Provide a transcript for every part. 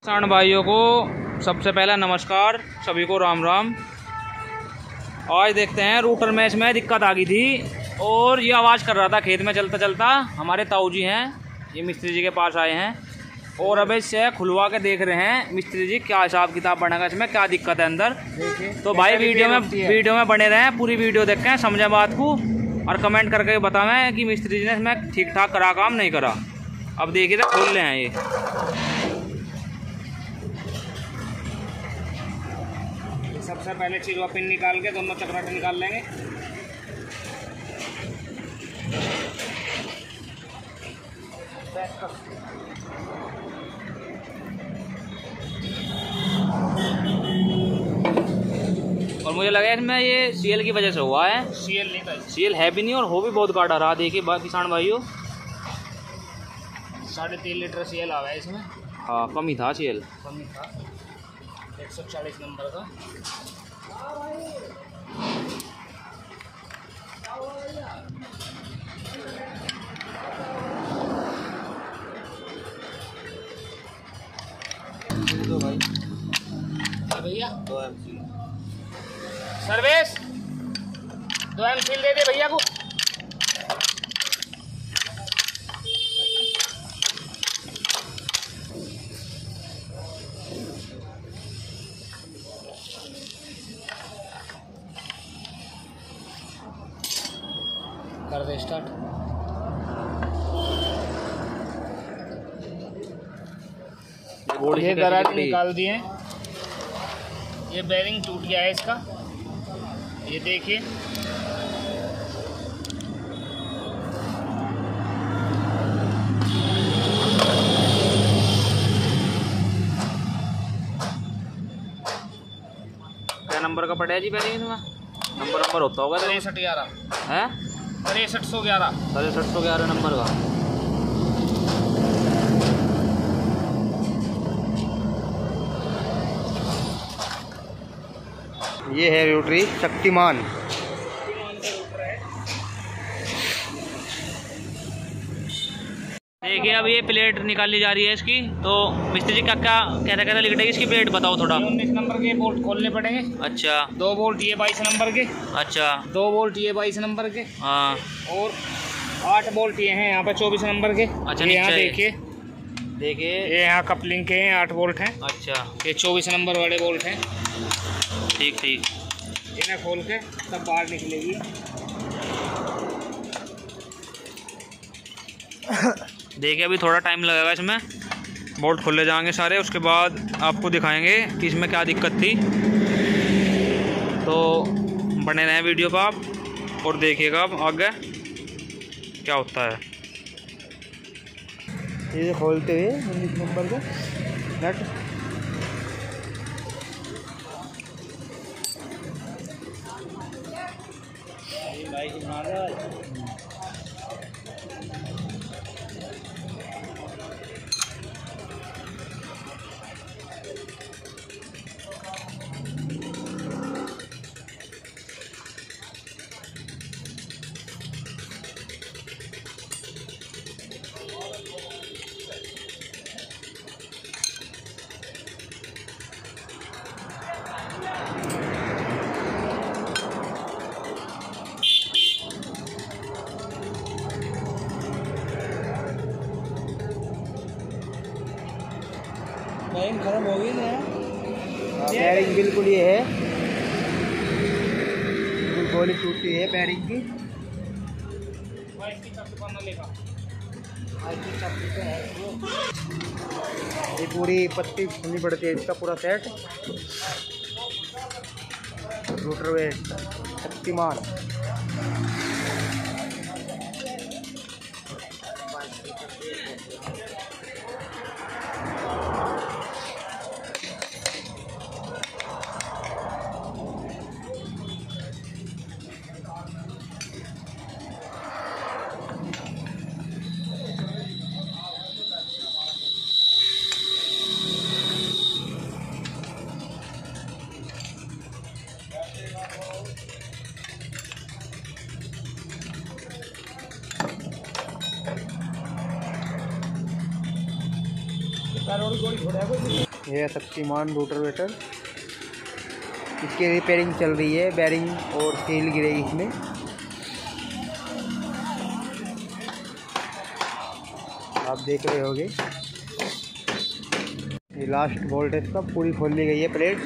किसान भाइयों को सबसे पहला नमस्कार, सभी को राम राम। आज देखते हैं रूटर मैच में दिक्कत आ गई थी और ये आवाज़ कर रहा था खेत में चलता चलता। हमारे ताऊ जी हैं, ये मिस्त्री जी के पास आए हैं और अब इससे खुलवा के देख रहे हैं मिस्त्री जी क्या हिसाब किताब बनेगा, इसमें क्या दिक्कत है अंदर। तो भाई वीडियो में बने रहें, पूरी वीडियो देखें, समझें बात को और कमेंट करके बतावें कि मिस्त्री जी ने इसमें ठीक ठाक करा काम नहीं करा। अब देखिए तो खोल रहे हैं ये। सबसे पहले चिरवा पिन निकाल के दोनों चक्राटे निकाल लेंगे। और मुझे लगा इसमें ये सीएल की वजह से हुआ है। सीएल नहीं था, सीएल है भी नहीं और हो भी बहुत काटा रहा। देखिए किसान भाइयों 3.5 लीटर सीएल आ गया इसमें। हाँ कम ही था, सीएल कम ही था, 140 नंबर का। तो भाई भैया 2 एमसील सर्विस, 2 एमसील दे दे भैया को। कर दे स्टार्ट। ये दरार निकाल दिए, ये बेरिंग टूट गया है इसका, ये देखिए। क्या नंबर का पड़ा है जी बेरिंग इसमें? नंबर होता होगा 6311 है, 6311 नंबर का। ये है रोटरी शक्तिमान। देखिए अब ये प्लेट निकाली जा रही है इसकी। तो मिस्त्री जी क्या कहता लिख देगी इसकी प्लेट बताओ थोड़ा। 19 नंबर के बोल्ट खोलने पड़ेंगे। अच्छा 2 बोल्ट ये 22 नंबर के। अच्छा 2 बोल्ट ये 22 नंबर के। हाँ और 8 बोल्ट ये हैं यहाँ पे 24 नंबर के। अच्छा यहाँ देखिए ये यहाँ कपलिंग के हैं 8 बोल्ट हैं। अच्छा ये 24 नंबर वाले बोल्ट हैं। ठीक इन्हें खोल के तब बाहर निकलेगी। देखिए अभी थोड़ा टाइम लगेगा इसमें, बोल्ट खोले जाएंगे सारे, उसके बाद आपको दिखाएंगे कि इसमें क्या दिक्कत थी। तो बने रहें वीडियो पर आप और देखिएगा अब आगे क्या होता है। ये खोलते हुए 19 नंबर का नट बेरिंग खराब हो गई ना। बेरिंग बिल्कुल ये है, बिल्कुल गोली टूटी है बेरिंग की। ये पूरी पत्ती सुननी पड़ती है इसका पूरा सेट। Rotor wait Shaktimaan. यह है शक्तिमान रोटावेटर। इसकी रिपेयरिंग चल रही है, बेरिंग और सील गिरेगी इसमें। आप देख रहे होंगे ये लास्ट बोल्ट है इसका, पूरी खोल ली गई है प्लेट।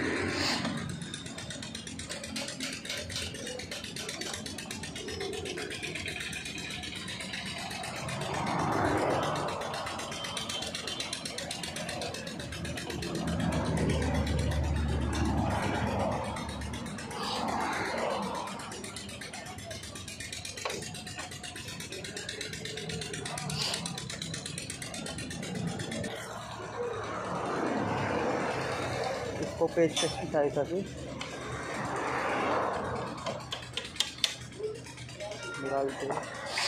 इसको पेचकस की सहायता से निकालते हैं।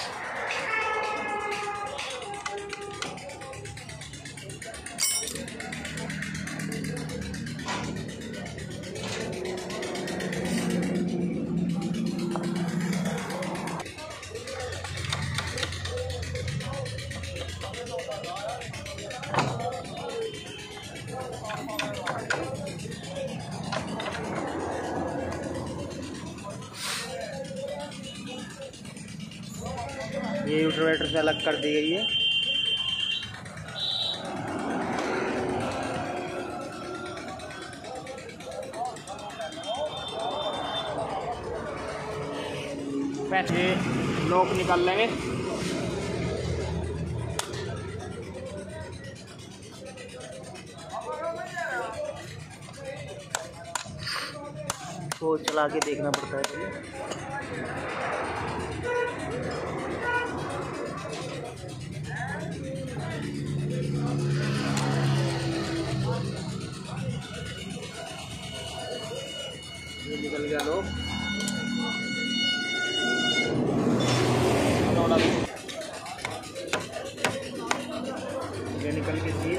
ये रोटावेटर से अलग कर दी गई है। पैसे नोक निकाल लेंगे। तो चला के देखना पड़ता है पहले। ये निकल गया लोग। ये निकल के थी।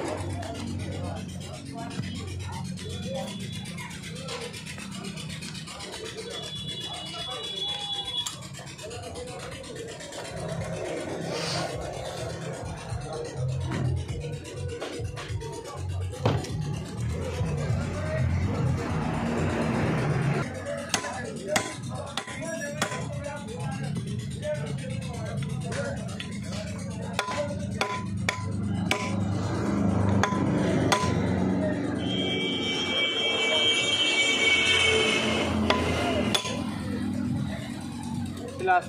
लास्ट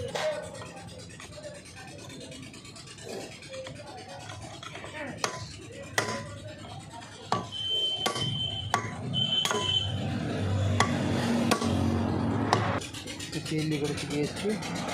तेल निकल चुकी है इसकी।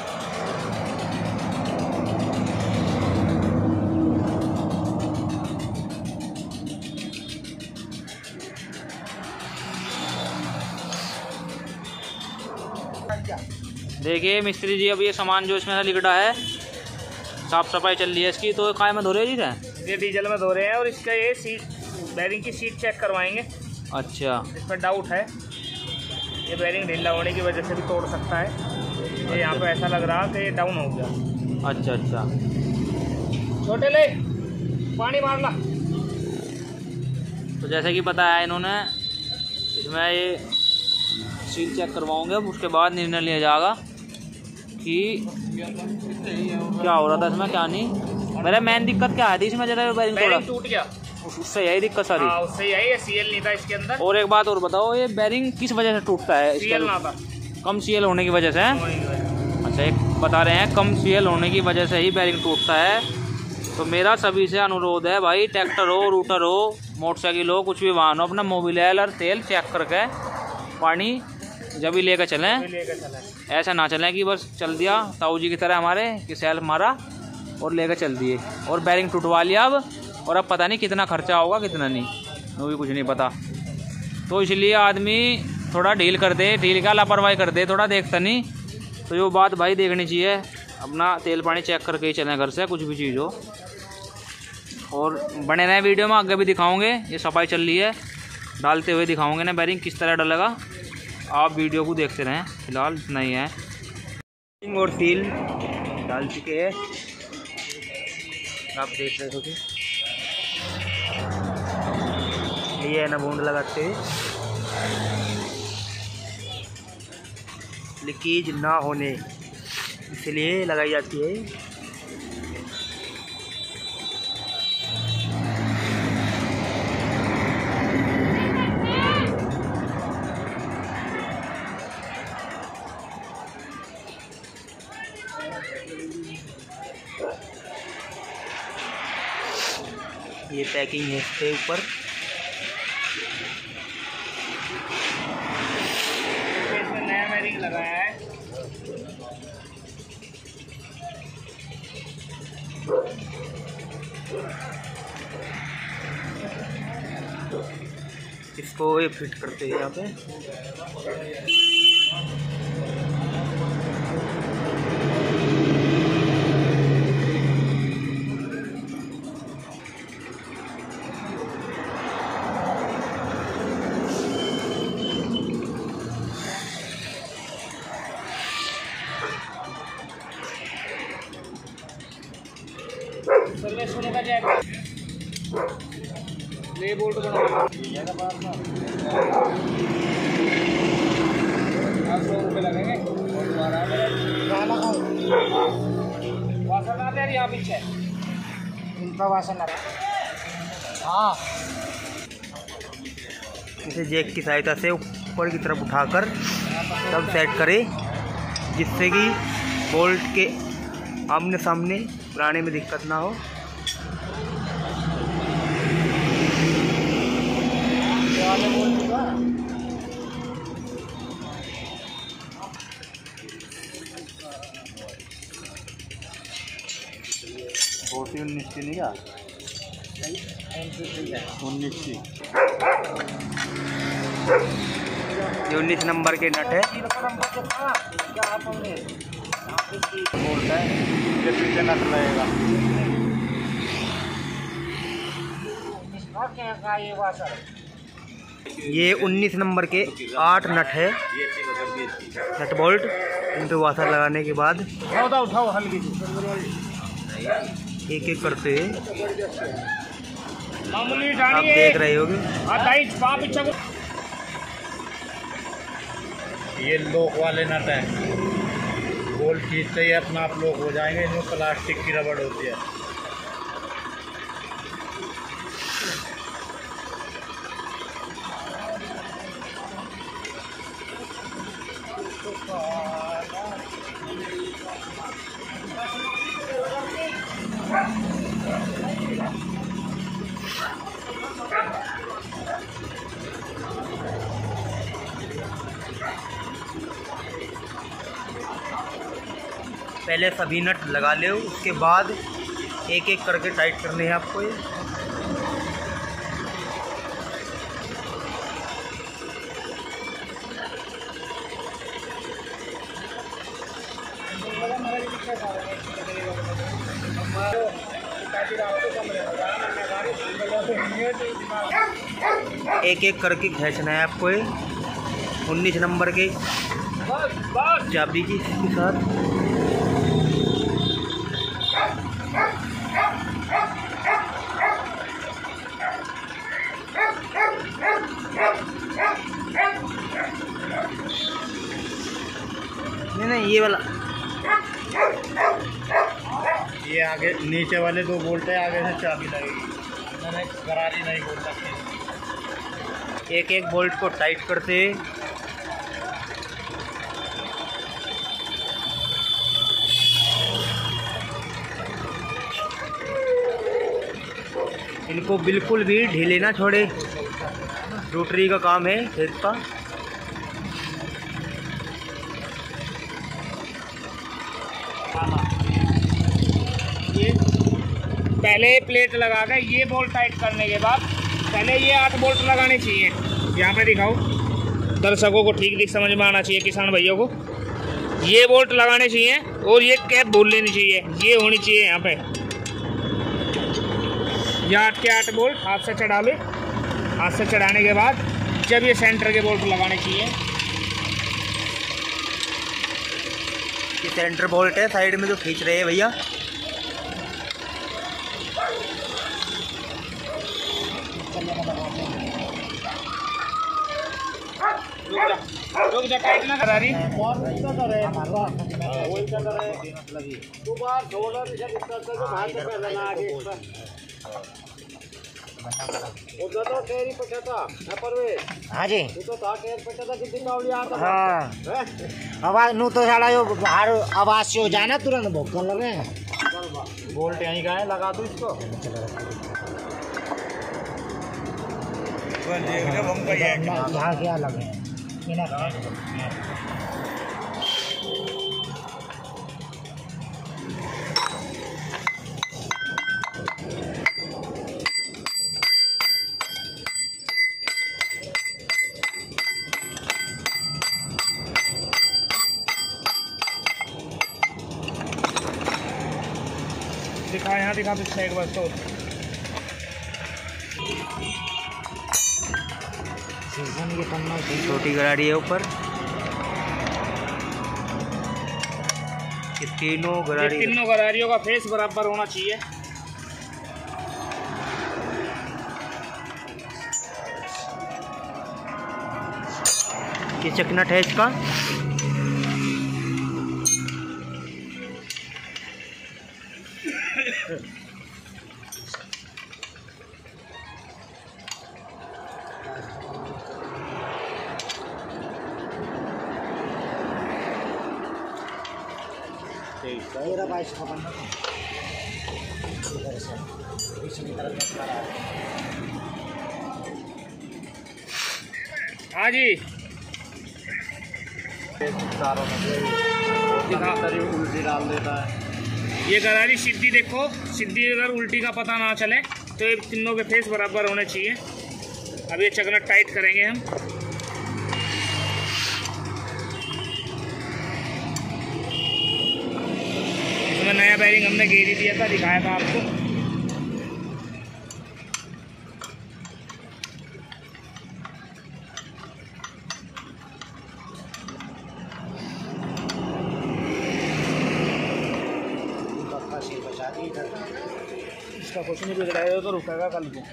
देखिए मिस्त्री जी, अब ये सामान जो इसमें लिकड़ा है, साफ सफाई चल रही है इसकी। तो काय में धो रहे हैं जी? ये डीजल में धो रहे हैं और इसका ये सीट बैरिंग की सीट चेक करवाएंगे। अच्छा, इस पर डाउट है, ये बैरिंग ढीला होने की वजह से भी तोड़ सकता है। ये यहाँ पे ऐसा लग रहा है कि ये डाउन हो गया। अच्छा अच्छा। छोटे ले पानी मार ला। तो जैसे कि बताया इन्होंने, इसमें ये सील चेक करवाऊंगे, उसके बाद निर्णय लिया जाएगा कि क्या हो रहा था इसमें क्या नहीं। मेरा मेन दिक्कत क्या थी इसमें, जरा बैरिंग टूट गया, उससे यही दिक्कत सारी। हाँ, उससे यही है, सीएल नहीं था इसके अंदर। और एक बात और बताओ, ये बैरिंग किस वजह से टूटता है? सीएल ना था, कम सीएल होने की वजह से। अच्छा, एक बता रहे हैं कम सीएल होने की वजह से ही बैरिंग टूटता है। तो मेरा सभी से अनुरोध है भाई, ट्रैक्टर हो, रूटर हो, मोटरसाइकिल हो, कुछ भी वाहन हो, अपना मोबिल और तेल चेक करके पानी जब भी लेकर चलें। ऐसा ना चलें कि बस चल दिया ताऊ जी की तरह हमारे कि सेल्फ मारा और लेकर चल दिए और बैरिंग टूटवा लिया अब, और अब पता नहीं कितना खर्चा होगा कितना नहीं, वो भी कुछ नहीं पता। तो इसलिए आदमी थोड़ा ढील कर दे, ढील का लापरवाही कर दे, थोड़ा देखता नहीं। तो ये बात भाई देखनी चाहिए, अपना तेल पानी चेक करके ही चलें घर से, कुछ भी चीज़ हो। और बने रहे वीडियो में, आगे भी दिखाऊंगे। ये सफाई चल रही है, डालते हुए दिखाऊंगे ना बैरिंग किस तरह डलेगा। आप वीडियो को देखते रहें, फिलहाल इतना ही है। और सील डाल चुके हैं, आप देख रहे हो कि चाहिए है ना बूंद लगाते हुए, लीकेज ना होने, इसलिए लगाई जाती है। ये पैकिंग है इसके ऊपर। इसमें नया बेरिंग लगाया है। इसको ये फिट करते हैं यहाँ पे। सर्विस होने का जाएगा, ले बोल्ट बना 100 रुपये लगेंगे। वासन आते हैं यहाँ पीछे, इनका वासन आ रहा है। हाँ, इसे जैक की सहायता से ऊपर की तरफ उठाकर तब सेट करें, जिससे कि बोल्ट के आमने सामने बनाने में दिक्कत ना हो। बहुत ही 19 नहीं का 19 नंबर के नट है। बोल्ट है, ये पीछे नट लगेगा। ये 19 नंबर के 8 नट है, नट बोल्ट। इन पे वाशर लगाने के बाद उठाओ हल्की एक एक करते मामूली आप देख रहे होगे। ये लोक वाले नट है, बोल्ट खींचते ही अपना आप लोक हो जाएंगे। इनमें प्लास्टिक की रबड़ होती है। पहले सभी नट लगा ले, उसके बाद एक एक करके टाइट करने हैं आपको। ये एक एक करके खींचना है आपको। ये 19 नंबर के चाबी की इसके साथ नहीं ये वाला, ये आगे नीचे वाले 2 बोल्ट है, आगे से चाबी लगेगी। मैंने गरारी नहीं बोल सकती। एक एक बोल्ट को टाइट करते इनको बिल्कुल भी ढीले ना छोड़े। रोटरी का काम है खेत का। ये पहले प्लेट लगा कर ये बोल्ट टाइट करने के बाद पहले ये 8 बोल्ट लगाने चाहिए। यहाँ पे दिखाओ, दर्शकों को ठीक समझ में आना चाहिए, किसान भाइयों को। ये बोल्ट लगाने चाहिए और ये कैप भूल लेनी चाहिए, ये होनी चाहिए यहाँ पे। ये 8 के 8 बोल्ट हाथ से चढ़ा ले। हाथ से चढ़ाने के बाद जब ये सेंटर के बोल्ट लगाने चाहिए। ये सेंटर बोल्ट है, साइड में जो खींच रहे हैं भैया। रुक जा टाइट ना करा रही। हाँ जी हाँ आवाज नू तो साला यो बाहर आवाज से हो जाए ना तुरंत भोकन लगे। बोल्ट यहीं का है, लगा दूँ इसको। यहाँ क्या लगे दिखा, यहाँ दिखा पीछे एक बार तो। छोटी गरारी है ऊपर, ये तीनों गरारियों का फेस बराबर होना चाहिए। ये चकनट है इसका। हाँ जी उल्टी डाल देता है। ये गरारी सीधी देखो, सीधी अगर उल्टी का पता ना चले तो ये तीनों के फेस बराबर होने चाहिए। अब ये चकनट टाइट करेंगे हम। इसमें नया बैरिंग हमने गेर ही दिया था, दिखाया था आपको। इसका कुछ नहीं बिगड़ाएगा तो रुकेगा कल को।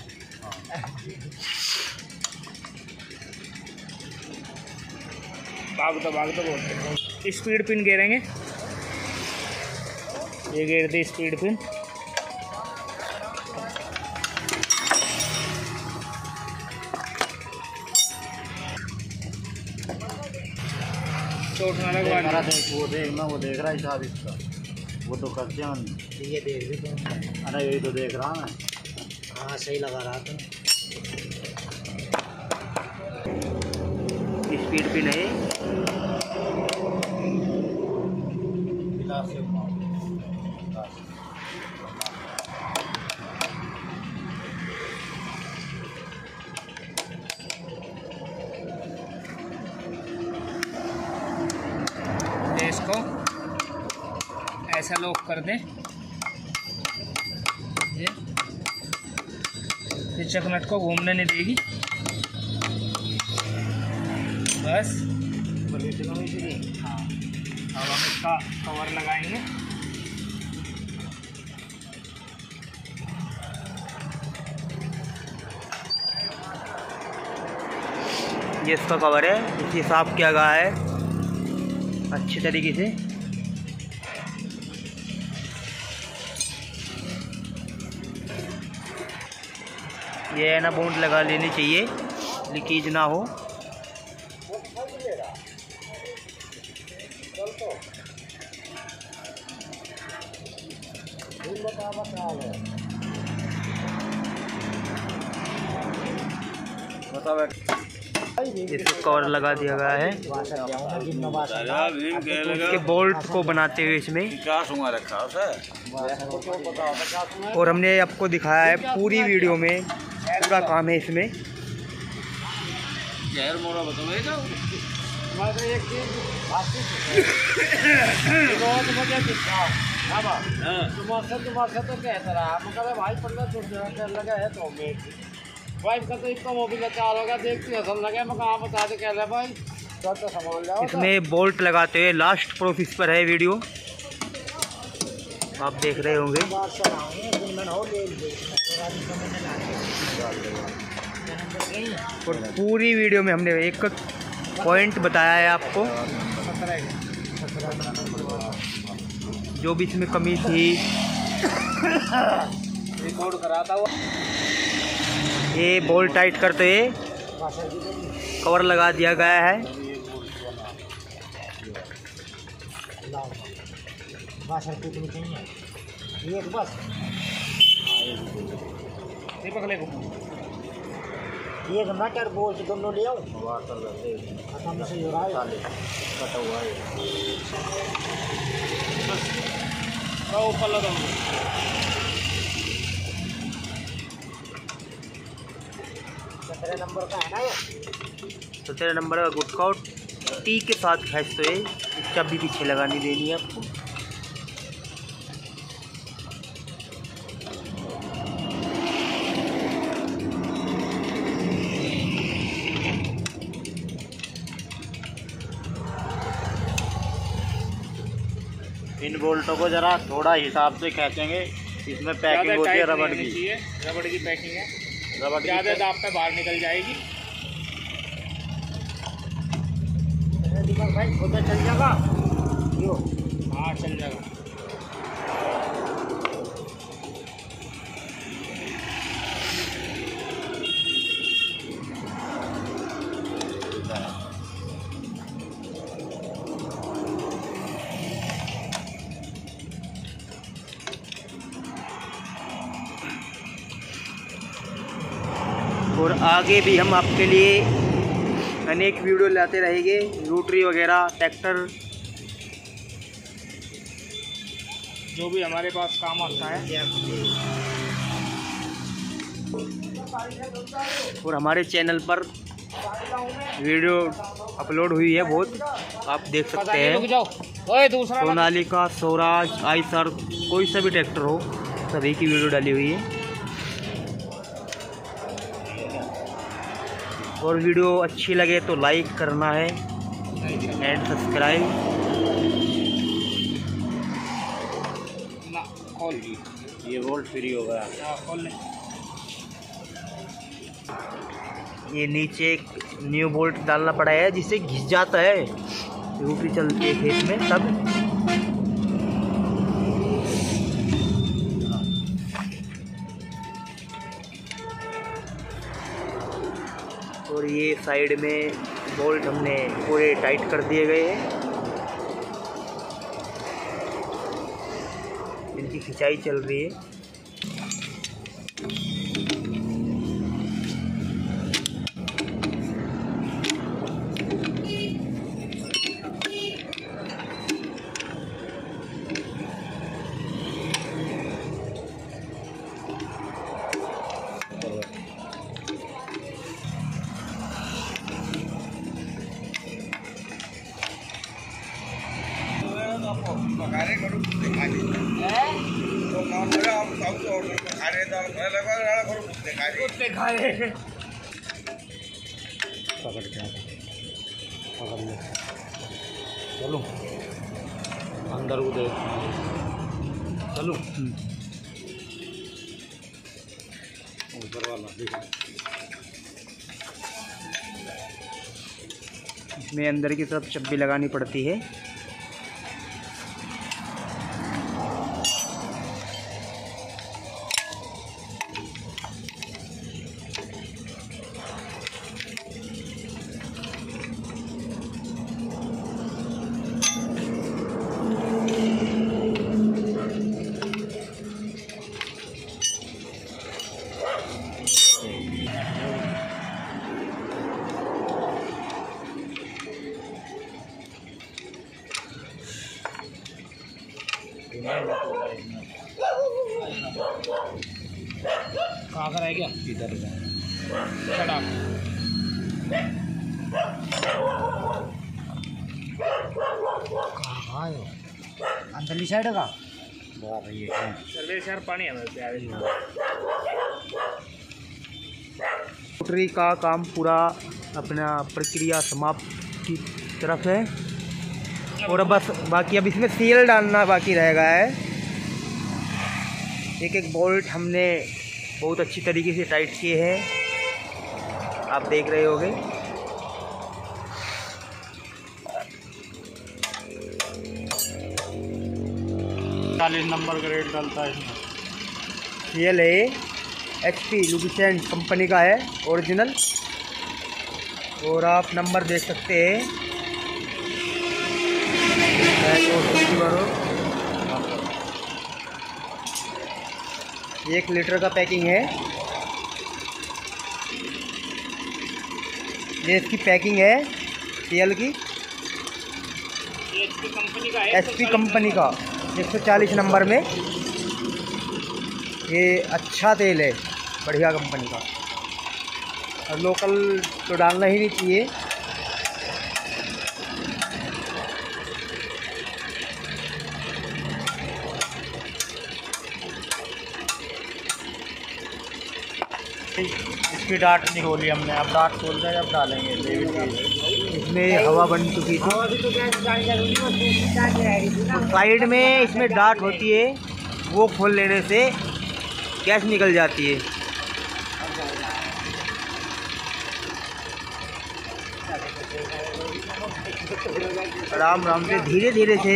भागते बोलते। स्पीड पिन गेरेंगे, ये गेर दी स्पीड पिन। चोट ना लगवा। वो देखना, वो देख रहा है साहब इसका, वो तो करते हैं। ये देख भी तो, अरे यही तो देख रहा मैं। हाँ सही लगा रहा था। स्पीड पिन है। इसको ऐसा लॉक कर दें, ये चकनट को घूमने नहीं देगी। बस हाँ, अब हम इसका कवर लगाएंगे। ये इसका कवर है, इसे साफ किया गया है अच्छी तरीके से। ये है ना, बॉन्ड लगा लेनी चाहिए, लीकेज ना हो। इसको कवर लगा दिया गया है। इसके बोल्ट को बनाते हुए इसमें, और हमने आपको दिखाया है पूरी वीडियो में, पूरा काम है इसमें। इसमें बोल्ट लगाते हुए लास्ट प्रोसेस पर है वीडियो, आप देख रहे होंगे। और पूरी वीडियो में हमने एक पॉइंट बताया है आपको, जो भी इसमें कमी थी रिकॉर्ड करा था वो। ये बोल्ट टाइट करते हुए कवर लगा दिया गया है। ये पकड़े को ये मटर बोल्ट दोनों ले आओ। खत्म से हो रहा है, कटा हुआ है। ऊपर लगा 17 नंबर का है ना ये। 17 नंबर का गुटकाउट टी के साथ खींचते हुए चाबी पीछे लगानी देनी है आपको। इन बोल्टों को जरा थोड़ा हिसाब से खींचेंगे। इसमें पैकिंग होती है रबड़ की। रबड़ की पैकिंग है, रबड़ की ज़्यादा दाब पे बाहर निकल जाएगी। भाई खुद चल जाएगा। हाँ चल जाएगा। और आगे भी हम आपके लिए अनेक वीडियो लाते रहेंगे, रोटरी वगैरह, ट्रैक्टर, जो भी हमारे पास काम आता है। और हमारे चैनल पर वीडियो अपलोड हुई है बहुत, आप देख सकते हैं। रुक जाओ, ओए दूसरा सोनालिका, स्वराज, आइसर, कोई सा भी ट्रैक्टर हो, सभी की वीडियो डाली हुई है। और वीडियो अच्छी लगे तो लाइक करना है एंड सब्सक्राइब। खोल ये बोल्ट फ्री हो गया। खोल ले। ये नीचे एक न्यू बोल्ट डालना पड़ा है जिससे घिस जाता है, रोटरी चलती है खेत में तब। और ये साइड में बोल्ट हमने पूरे टाइट कर दिए गए हैं, इनकी खिंचाई चल रही है। चलो अंदर को देख। चलो ऊपर वाला देखो। इसमें अंदर की तरफ चब्बी लगानी पड़ती है। कहाँ का रह गया? इधर चढ़ा कहाँ है? अंदरली साइड का सर्विस यार, पानी है मेरे प्यारे। रोटरी का काम पूरा अपना प्रक्रिया समाप्त की तरफ है और बस बाकी अब इसमें सील डालना बाकी रह गया है। एक एक बोल्ट हमने बहुत अच्छी तरीके से टाइट किए हैं, आप देख रहे होंगे। 40 नंबर का रेट डलता है इसमें। ये ले HP लुब्रिकेंट कंपनी का है ओरिजिनल, और आप नंबर देख सकते हैं। 1 लीटर का पैकिंग है। ये इसकी पैकिंग है तेल की, HP कंपनी का है, HP कंपनी का 140 नंबर में। ये अच्छा तेल है, बढ़िया कंपनी का, और लोकल तो डालना ही नहीं चाहिए। इसकी डाट नहीं खोली हमने, अब डाट खोल कर अब डालेंगे। इसमें हवा बन चुकी थी, साइड में इसमें डाट होती है, वो खोल लेने से गैस निकल जाती है। आराम आराम से धीरे धीरे से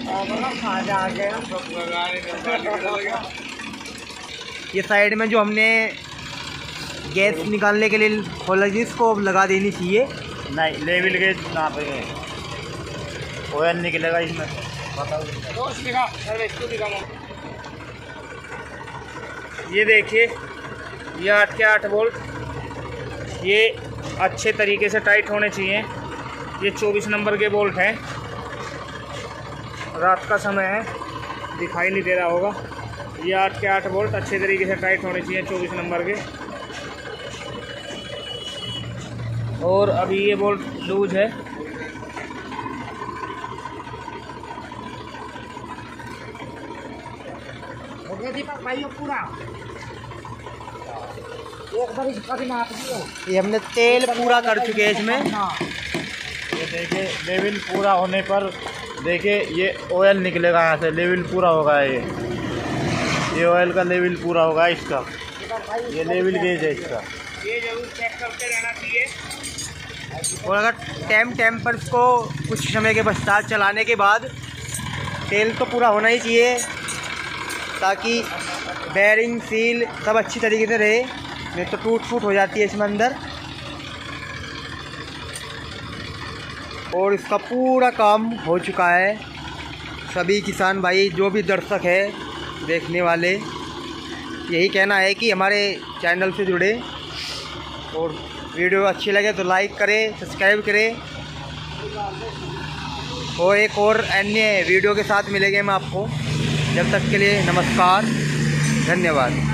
ये साइड में जो हमने गैस निकालने के लिए खोला जी, इसको अब लगा देनी चाहिए। नहीं, लेवल गेज नापेंगे, ऑयल निकलेगा इसमें। ये देखिए, ये 8 के 8 बोल्ट, ये अच्छे तरीके से टाइट होने चाहिए। ये 24 नंबर के बोल्ट हैं। रात का समय है, दिखाई नहीं दे रहा होगा। ये 8 के 8 बोल्ट अच्छे तरीके से टाइट होने चाहिए, 24 नंबर के। और अभी ये बोल्ट लूज है। पूरा एक बार इसका भी नाप दियो। ये हमने तेल पूरा कर चुके हैं इसमें। ये देखिए, लेवल पूरा होने पर देखिए ये ऑयल निकलेगा यहाँ से, लेवल पूरा होगा। ये ऑयल का लेवल पूरा होगा इसका। ये लेवल गेज है इसका। ये जरूर चेक करते रहना चाहिए। और अगर टाइम पर इसको कुछ समय के पश्चात चलाने के बाद तेल तो पूरा होना ही चाहिए, ताकि बेयरिंग सील सब अच्छी तरीके से रहे, नहीं तो टूट फूट हो जाती है इसमें अंदर। और इसका पूरा काम हो चुका है। सभी किसान भाई, जो भी दर्शक है देखने वाले, यही कहना है कि हमारे चैनल से जुड़े, और वीडियो अच्छी लगे तो लाइक करें, सब्सक्राइब करें। और एक और अन्य वीडियो के साथ मिलेंगे हम आपको। जब तक के लिए नमस्कार, धन्यवाद।